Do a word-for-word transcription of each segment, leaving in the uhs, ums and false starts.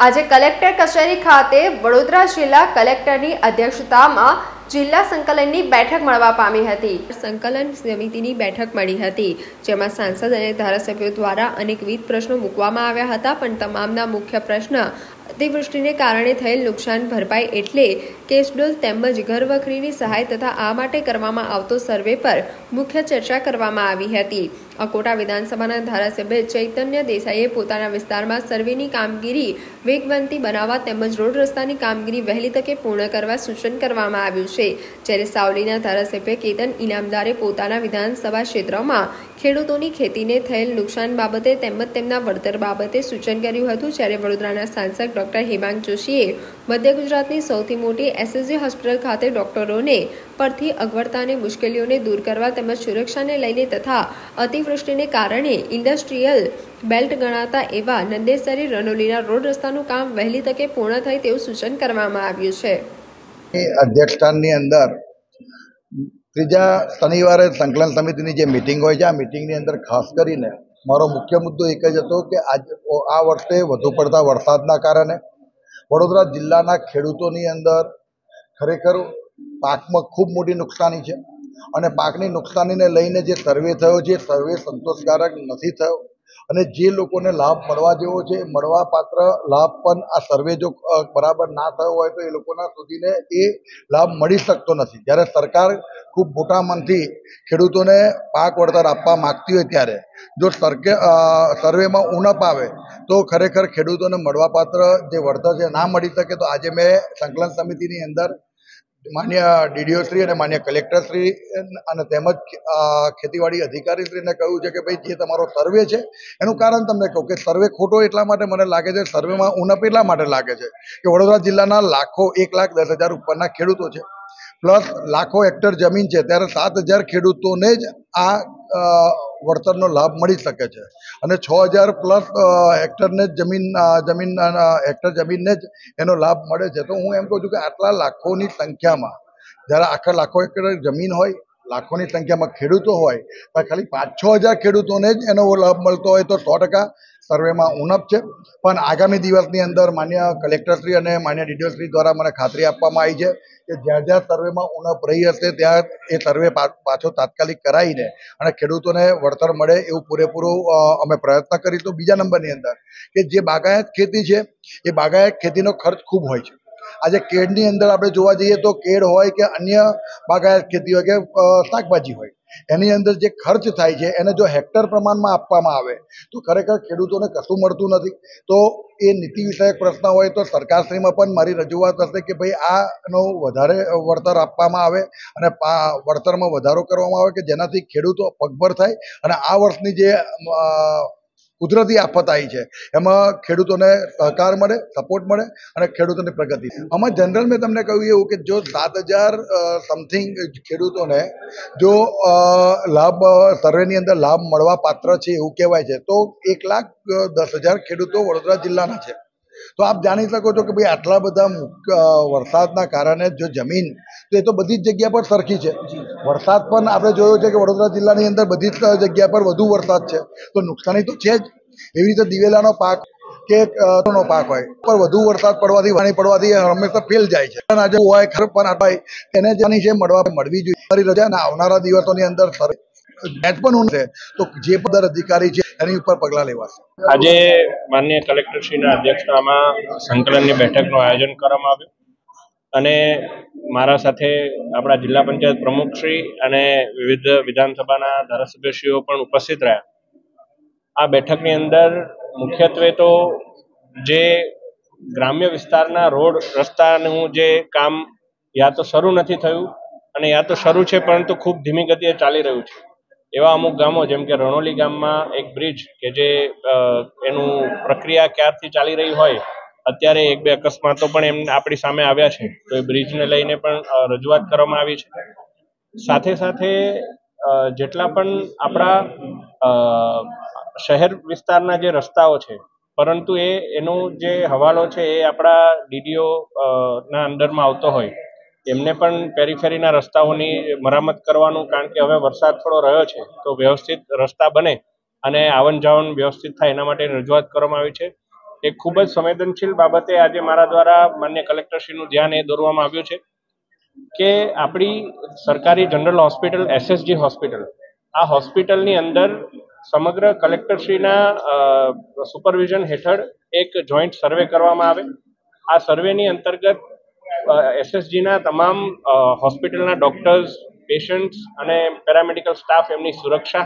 આજે કલેક્ટર કચેરી ખાતે વડોદરા જિલ્લા કલેક્ટરની અધ્યક્ષતામાં જિલ્લા સંકલનની બેઠક મળવા પામી હતી। સંકલન સમિતિની બેઠક મળી હતી, જેમાં સાંસદ અને ધારાસભ્યો દ્વારા અનેકવિધ પ્રશ્નો મૂકવામાં આવ્યા હતા, પણ તમામના મુખ્ય પ્રશ્ન અતિવૃષ્ટિને કારણે થયેલ નુકસાન ભરપાઈ એટલે કેશડોલ તેમજ ઘરવખરીની સહાય તથા આ માટે કરવામાં આવતો સર્વે પર મુખ્ય ચર્ચા કરવામાં આવી હતી। અકોટા વિધાનસભાના ધારાસભ્ય ચૈતન્ય દેસાઈએ પોતાના વિસ્તારમાં સર્વેની કામગીરી વેગવંતી બનાવવા તેમજ રોડ રસ્તાની કામગીરી વહેલી તકે પૂર્ણ કરવા સૂચન કરવામાં આવ્યું છે, જ્યારે સાવલીના ધારાસભ્ય કેતન ઇનામદારે પોતાના વિધાનસભા ક્ષેત્રમાં ખેડૂતોની ખેતીને થયેલ નુકસાન બાબતે તેમજ તેમના વળતર બાબતે સૂચન કર્યું હતું, જ્યારે વડોદરાના સાંસદ ડોક્ટર હેમાંગ જોશીએ મધ્ય ગુજરાતની સૌથી મોટી એસએસજી હોસ્પિટલ ખાતે ડોક્ટરોને પરથી અગવડતાને મુશ્કેલીઓને દૂર કરવા તેમજ સુરક્ષાને લઈને તથા અતિવૃષ્ટિને કારણે ઇન્ડસ્ટ્રીયલ બેલ્ટ ગણાતા એવા નંદેસરી રનોલીના રોડ રસ્તાનું કામ વહેલી તકે પૂર્ણ થાય તેવું સૂચન કરવામાં આવ્યું છે। અધ્યક્ષસ્થાનની અંદર ત્રીજા શનિવારે સંકલન સમિતિની જે મિટિંગ હોય છે, આ મિટિંગની અંદર ખાસ કરીને મારો મુખ્ય મુદ્દો એક જ હતો કે આજ આ વર્ષે વધુ પડતા વરસાદના કારણે વડોદરા જિલ્લાના ખેડૂતોની અંદર ખરેખર પાકમાં ખૂબ મોટી નુકસાની છે અને પાકની નુકસાનીને લઈને જે સર્વે થયો છે, સર્વે સંતોષકારક નથી થયો અને જે લોકોને લાભ મળવા જેવો છે, મળવા પાત્ર લાભ પણ આ સર્વે જો બરાબર ના થયો હોય તો એ લોકોના સુધીને એ લાભ મળી શકતો નથી। જ્યારે સરકાર ખૂબ મોટા મનથી ખેડૂતોને પાક વળતર આપવા માગતી હોય ત્યારે જો સરકે સર્વેમાં ઉણપ આવે તો ખરેખર ખેડૂતોને મળવાપાત્ર જે વળતર છે ના મળી શકે। તો આજે મેં સંકલન સમિતિની અંદર માન્ય ડીડીઓશ્રી અને માન્ય કલેક્ટરશ્રી અને તેમજ ખેતીવાડી અધિકારીશ્રીને કહ્યું છે કે ભાઈ જે તમારો સર્વે છે એનું કારણ તમને કહું કે સર્વે ખોટો એટલા માટે મને લાગે છે, સર્વેમાં ઉણપ એટલા માટે લાગે છે કે વડોદરા જિલ્લાના લાખો એક લાખ દસ હજાર ઉપરના ખેડૂતો છે, પ્લસ લાખો હેક્ટર જમીન છે, ત્યારે સાત હજાર ખેડૂતોને જ આ વળતરનો લાભ મળી શકે છે અને છ હજાર પ્લસ હેક્ટરને જમીન જમીન હેક્ટર જમીનને જ એનો લાભ મળે છે। તો હું એમ કહું છું કે આટલા લાખોની સંખ્યામાં જ્યારે આખા લાખો હેક્ટર જમીન હોય, લાખોની સંખ્યામાં ખેડૂતો હોય, તો ખાલી પાંચ છ હજાર ખેડૂતોને જ એનો લાભ મળતો હોય તો સો ટકા સર્વેમાં ઉણપ છે। પણ આગામી દિવસની અંદર માન્ય કલેક્ટરશ્રી અને માન્ય ડીડીઓશ્રી દ્વારા મને ખાતરી આપવામાં આવી છે કે જ્યાં જ્યાં સર્વેમાં ઉણપ રહી હશે ત્યાં એ સર્વે પાછો તાત્કાલિક કરાવીને અને ખેડૂતોને વળતર મળે એવું પૂરેપૂરું અમે પ્રયત્ન કરીશું। બીજા નંબરની અંદર કે જે બાગાયત ખેતી છે એ બાગાયત ખેતીનો ખર્ચ ખૂબ હોય છે। આજે કેળની અંદર આપણે જોવા જઈએ તો કેળ હોય કે અન્ય બાગાયત ખેતી હોય કે શાકભાજી હોય, એની અંદર જે ખર્ચ થાય છે એને જો હેક્ટર પ્રમાણમાં આપવામાં આવે તો ખરેખર ખેડૂતોને કશું મળતું નથી। તો એ નીતિ વિષયક પ્રશ્ન હોય તો સરકારશ્રીમાં પણ મારી રજૂઆત હશે કે ભાઈ આનો વધારે વળતર આપવામાં આવે અને વળતરમાં વધારો કરવામાં આવે કે જેનાથી ખેડૂતો પગભર થાય અને આ વર્ષની જે કુદરતી આફત આવી છે એમાં ખેડૂતોને સહકાર મળે, સપોર્ટ મળે અને ખેડૂતોની પ્રગતિ। આમાં જનરલ મેં તમને કહ્યું એવું કે જો સાત હજાર સમથિંગ ખેડૂતોને જો લાભ સર્વેની અંદર લાભ મળવા પાત્ર છે એવું કહેવાય છે, તો એક લાખ દસ હજાર ખેડૂતો વડોદરા જિલ્લાના છે। તો આપ જાણી શકો છો કે ભાઈ આટલા બધા વરસાદના કારણે જો જમીન તો એ તો બધી જ જગ્યા પર સરખી છે, વરસાદ પણ આપણે જોયો છે કે વડોદરા જિલ્લાની અંદર બધી જ જગ્યા પર વધુ વરસાદ છે તો નુકસાની તો છે જ। એવી રીતે દિવેલાનો પાક કે નો પાક હોય પર વધુ વરસાદ પડવાથી પાણી પડવાથી હંમેશા ફેલ જાય છે, પણ આજે હોય ખર પણ આપણે એને જાણી છે મળવા મળવી જોઈએ રજા અને આવનારા દિવસોની અંદર મેચ પણ છે તો જે પદર અધિકારી છે એની ઉપર પગલાં લેવાશે। આજે માનનીય કલેક્ટરશ્રીના અધ્યક્ષતામાં સંકલનની બેઠકનું આયોજન કરવામાં આવ્યું અને મારા સાથે આપણા જિલ્લા પંચાયત પ્રમુખશ્રી અને વિવિધ વિધાનસભાના ધારાસભ્યશ્રીઓ પણ ઉપસ્થિત રહ્યા। આ બેઠકની અંદર મુખ્યત્વે તો જે ગ્રામ્ય વિસ્તારના રોડ રસ્તાનું જે કામ યા તો શરૂ નથી થયું અને યા તો શરૂ છે પરંતુ ખૂબ ધીમી ગતિએ ચાલી રહ્યું છે, એવા અમુક ગામો જેમ કે રણોલી ગામમાં એક બ્રિજ કે જે એનું પ્રક્રિયા ક્યારથી ચાલી રહી હોય, અત્યારે એક બે અકસ્માતો પણ એમ આપણી સામે આવ્યા છે, તો એ બ્રિજને લઈને પણ રજૂઆત કરવામાં આવી છે। સાથે સાથે જેટલા પણ આપણા શહેર વિસ્તારના જે રસ્તાઓ છે પરંતુ એ એનો જે હવાલો છે એ આપણા ડીડીઓ ના અંડરમાં આવતો હોય એમને પણ પેરીફેરીના રસ્તાઓની મરામત કરવાનું, કારણ કે હવે વરસાદ થોડો રહ્યો છે તો વ્યવસ્થિત રસ્તા બને અને આવન જાવન વ્યવસ્થિત થાય એના માટે રજૂઆત કરવામાં આવી છે। એક ખૂબ જ સંવેદનશીલ બાબતે આજે મારા દ્વારા માન્ય કલેક્ટરશ્રીનું ધ્યાન એ દોરવામાં આવ્યું છે કે આપણી સરકારી જનરલ હોસ્પિટલ એસએસજી હોસ્પિટલ આ હોસ્પિટલની અંદર સમગ્ર કલેક્ટરશ્રીના સુપરવિઝન હેઠળ એક જોઈન્ટ સર્વે કરવામાં આવે। આ સર્વેની અંતર્ગત એસએસજીના તમામ હોસ્પિટલના ડોક્ટર્સ, પેશન્ટ્સ અને પેરામેડિકલ સ્ટાફ એમની સુરક્ષા,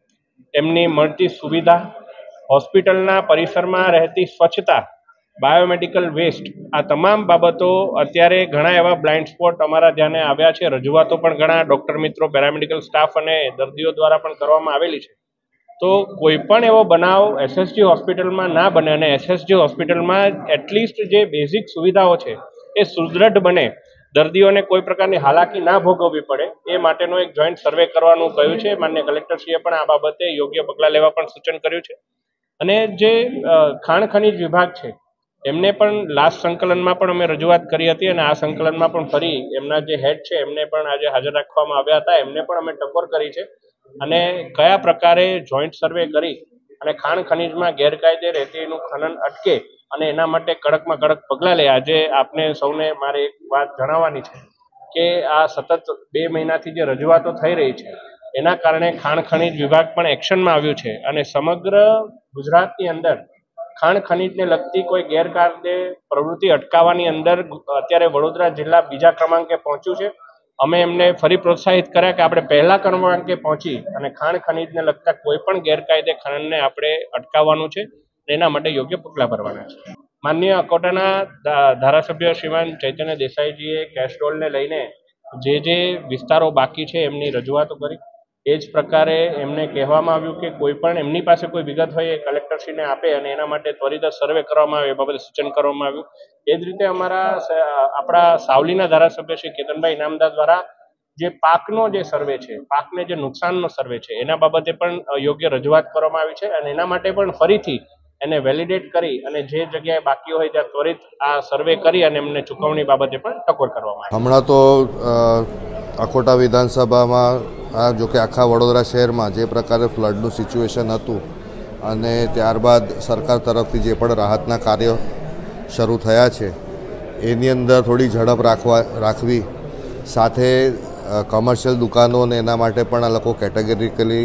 એમની મળતી સુવિધા, હોસ્પિટલના પરિસરમાં રહેતી સ્વચ્છતા, બાયોમેડિકલ વેસ્ટ, આ તમામ બાબતો અત્યારે ઘણા એવા બ્લાઇન્ડ સ્પોટ અમારા ધ્યાને આવ્યા છે। રજૂઆતો પણ ઘણા ડોક્ટર મિત્રો, પેરામેડિકલ સ્ટાફ અને દર્દીઓ દ્વારા પણ કરવામાં આવેલી છે। તો કોઈ પણ એવો બનાવ એસએસજી હોસ્પિટલમાં ના બને અને એસએસજી હોસ્પિટલમાં એટલીસ્ટ જે બેઝિક સુવિધાઓ છે એ સુદૃઢ બને, દર્દીઓને કોઈ પ્રકારની હાલાકી ના ભોગવવી પડે, એ માટેનો એક જોઈન્ટ સર્વે કરવાનું કહ્યું છે। માન્ય કલેક્ટરશ્રીએ પણ આ બાબતે યોગ્ય પગલાં લેવા પણ સૂચન કર્યું છે। અને જે ખાણ ખનીજ વિભાગ છે એમને પણ લાસ્ટ સંકલનમાં પણ અમે રજૂઆત કરી હતી અને આ સંકલનમાં પણ ફરી એમના જે હેડ છે એમને પણ આજે હાજર રાખવામાં આવ્યા હતા। એમને પણ અમે ટકોર કરી છે અને કયા પ્રકારે જોઈન્ટ સર્વે કરી અને ખાણ ખનીજમાં ગેરકાયદે રેતીનું ખનન અટકે અને એના માટે કડકમાં કડક પગલાં લે। આજે આપને સૌને મારે એક વાત જણાવવાની છે કે આ સતત બે મહિનાથી જે રજૂઆતો થઈ રહી છે એના કારણે ખાણ ખનીજ વિભાગ પણ એક્શનમાં આવ્યું છે અને સમગ્ર ગુજરાતની અંદર ખાણ ખનીજને લગતી કોઈ ગેરકાયદે પ્રવૃત્તિ અટકાવવાની અંદર અત્યારે વડોદરા જિલ્લા બીજા ક્રમાંકે પહોંચ્યું છે। અમે એમને ફરી પ્રોત્સાહિત કર્યા કે આપણે પહેલા ક્રમાંકે પહોંચી અને ખાણ ખનીજને લગતા કોઈ પણ ગેરકાયદે ખનનને આપણે અટકાવવાનું છે, એના માટે યોગ્ય પગલાં ભરવાના છે। માનનીય અકોટાના ધારાસભ્ય શ્રીમાન ચૈતન્ય દેસાઈજીએ કેસ્ટ્રોલને લઈને જે જે વિસ્તારો બાકી છે એમની રજૂઆતો કરી। એ જ પ્રકારે એમને કહેવામાં આવ્યું કે કોઈ પણ એમની પાસે કોઈ વિગત હોય એ કલેક્ટરશ્રીને આપે અને એના માટે ત્વરિત સર્વે કરવામાં આવે, એ બાબતે સૂચન કરવામાં આવ્યું। એ જ રીતે અમારા આપણા સાવલીના ધારાસભ્ય શ્રી કેતનભાઈ ઇનામદાર દ્વારા જે પાકનો જે સર્વે છે, પાકને જે નુકસાનનો સર્વે છે એના બાબતે પણ યોગ્ય રજૂઆત કરવામાં આવી છે અને એના માટે પણ ફરીથી એને વેલિડેટ કરી અને જે જગ્યાએ બાકી હોય ત્યાં ત્વરિત આ સર્વે કરી અને એમને ચૂકવણી બાબતે પણ ટકોર કરવામાં આવી। હમણાં તો અકોટા વિધાનસભામાં આ જો કે આખા વડોદરા શહેરમાં જે પ્રકારે ફ્લડનું સિચ્યુએશન હતું અને ત્યારબાદ સરકાર તરફથી જે પણ રાહતના કાર્યો શરૂ થયા છે એની અંદર થોડી ઝડપ રાખવા રાખવી, સાથે કોમર્શિયલ દુકાનો અને એના માટે પણ આ લોકો કેટેગરીકલી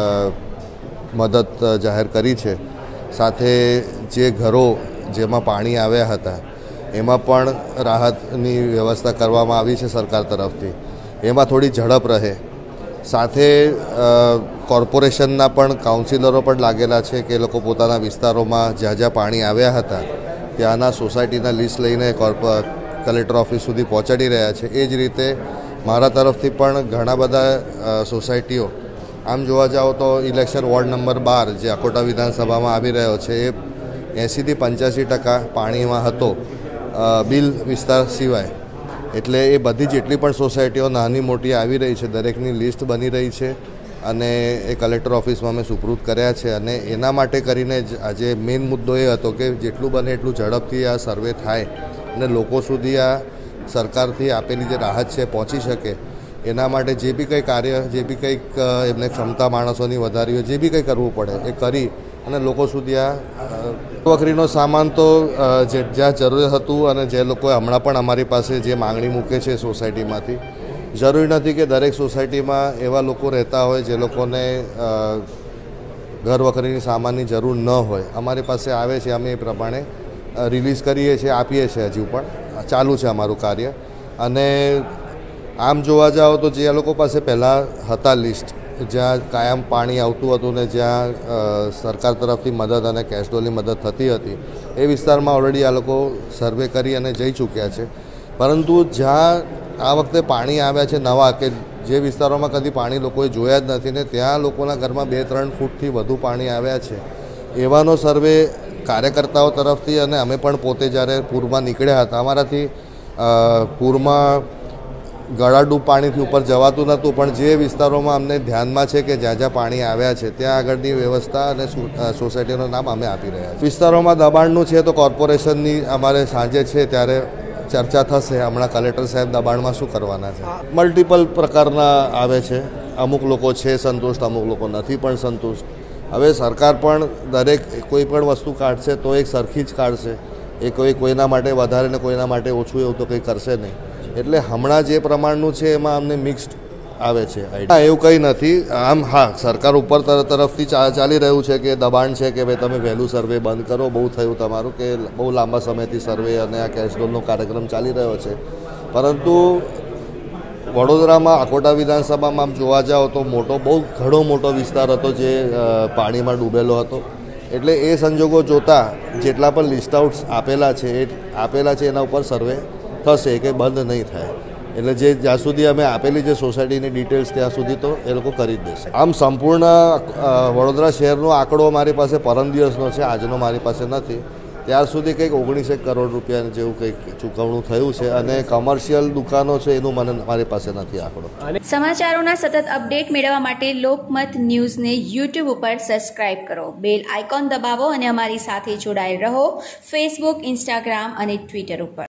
મદદ જાહેર કરી છે। સાથે જે ઘરો જેમાં પાણી આવ્યા હતા એમાં પણ રાહતની વ્યવસ્થા કરવામાં આવી છે સરકાર તરફથી, એમાં થોડી ઝડપ રહે। સાથે કોર્પોરેશનના પણ કાઉન્સિલરો પણ લાગેલા છે કે એ લોકો પોતાના વિસ્તારોમાં જ્યાં જ્યાં પાણી આવ્યા હતા ત્યાંના સોસાયટીના લિસ્ટ લઈને કોર્પો કલેક્ટર ઓફિસ સુધી પહોંચાડી રહ્યા છે। એ જ રીતે મારા તરફથી પણ ઘણા બધા સોસાયટીઓ, આમ જોવા જાઓ તો ઇલેક્શન વોર્ડ નંબર બાર જે અકોટા વિધાનસભામાં આવી રહ્યો છે એ એંસીથી પંચ્યાસી ટકા પાણીમાં હતો બિલ વિસ્તાર સિવાય। એટલે એ બધી જેટલી પણ સોસાયટીઓ નાની મોટી આવી રહી છે દરેકની લિસ્ટ બની રહી છે અને એ કલેક્ટર ઓફિસમાં અમે સુપૃત કર્યા છે અને એના માટે કરીને જ આજે મેઇન મુદ્દો એ હતો કે જેટલું બને એટલું ઝડપથી આ સર્વે થાય અને લોકો સુધી આ સરકારથી આપેલી જે રાહત છે પહોંચી શકે, એના માટે જે બી કંઈ કાર્ય, જે બી કંઈક એમને ક્ષમતા માણસોની વધારી હોય, જે બી કંઈ કરવું પડે એ કરી અને લોકો સુધી આ વખરીનો સામાન તો જે જ્યાં જરૂર હતું અને જે લોકોએ હમણાં પણ અમારી પાસે જે માંગણી મૂકે છે સોસાયટીમાંથી, જરૂરી નથી કે દરેક સોસાયટીમાં એવા લોકો રહેતા હોય જે લોકોને ઘર વખરીની સામાનની જરૂર ન હોય। અમારી પાસે આવે છે, અમે એ પ્રમાણે રિલીઝ કરીએ છીએ, આપીએ છીએ। હજુ પણ ચાલુ છે અમારું કાર્ય। અને આમ જોવા જાઓ તો જે લોકો પાસે પહેલાં હતા લિસ્ટ, જ્યાં કાયમ પાણી આવતું હતું ને જ્યાં સરકાર તરફથી મદદ અને કેશડોલની મદદ થતી હતી એ વિસ્તારમાં ઓલરેડી આ લોકો સર્વે કરી અને જઈ ચૂક્યા છે। પરંતુ જ્યાં આ વખતે પાણી આવ્યા છે નવા, કે જે વિસ્તારોમાં કદી પાણી લોકોએ જોયા જ નથી ને ત્યાં લોકોના ઘરમાં બે ત્રણ ફૂટથી વધુ પાણી આવ્યા છે, એવાનો સર્વે કાર્યકર્તાઓ તરફથી અને અમે પણ પોતે જ્યારે પૂરમાં નીકળ્યા હતા, અમારાથી પૂરમાં ગળાડૂબ પાણીથી ઉપર જવાતું નહોતું, પણ જે વિસ્તારોમાં અમને ધ્યાનમાં છે કે જ્યાં જ્યાં પાણી આવ્યા છે ત્યાં આગળની વ્યવસ્થા અને સોસાયટીનું નામ અમે આપી રહ્યા છીએ। વિસ્તારોમાં દબાણનું છે તો કોર્પોરેશનની અમારે સાંજે છે ત્યારે ચર્ચા થશે। હમણાં કલેક્ટર સાહેબ દબાણમાં શું કરવાના છે, મલ્ટિપલ પ્રકારના આવે છે। અમુક લોકો છે સંતુષ્ટ, અમુક લોકો નથી પણ સંતુષ્ટ। હવે સરકાર પણ દરેક કોઈ પણ વસ્તુ કાઢશે તો એક સરખી જ કાઢશે, એ કોઈ કોઈના માટે વધારે ને કોઈના માટે ઓછું એવું તો કંઈ કરશે નહીં. એટલે હમણાં જે પ્રમાણનું છે એમાં અમને મિક્સ્ડ આવે છે. એવું કંઈ નથી. આમ હા, સરકાર ઉપર તરફથી ચાલી રહ્યું છે કે દબાણ છે કે ભાઈ તમે વહેલું સર્વે બંધ કરો, બહુ થયું તમારું, કે બહુ લાંબા સમયથી સર્વે અને આ કેશડોલનો કાર્યક્રમ ચાલી રહ્યો છે. પરંતુ વડોદરામાં આકોટા વિધાનસભામાં આમ જોવા જાઓ તો મોટો બહુ ઘણો મોટો વિસ્તાર હતો જે પાણીમાં ડૂબેલો હતો. એટલે એ સંજોગો જોતાં જેટલા પણ લિસ્ટ આઉટ્સ આપેલા છે એ આપેલા છે એના ઉપર સર્વે થશે, કે બંધ નહીં થાય. એટલે જે જ્યાં સુધી અમે આપેલી જે સોસાયટીની ડિટેલ્સ ત્યાં સુધી તો એ લોકો કરી જ દેશે. આમ સંપૂર્ણ વડોદરા શહેરનો આંકડો મારી પાસે પરમ દિવસનો છે, આજનો મારી પાસે નથી. ત્યાર સુધી કંઈક ઓગણીસેક કરોડ રૂપિયા જેવું કંઈક ચૂકવણું થયું છે, અને કમર્શિયલ દુકાનો છે એનું મને મારી પાસે નથી આંકડો. સમાચારોના સતત અપડેટ મેળવવા માટે લોકમત ન્યૂઝને યુટ્યુબ ઉપર સબસ્ક્રાઇબ કરો, બેલ આઇકોન દબાવો અને અમારી સાથે જોડાયેલ રહો ફેસબુક, ઇન્સ્ટાગ્રામ અને ટ્વિટર ઉપર.